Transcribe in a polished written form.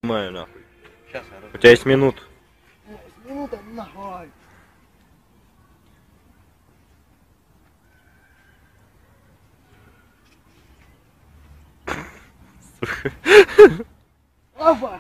Снимаю нахуй. Сейчас У тебя есть минут. Минута нахуй. Опа!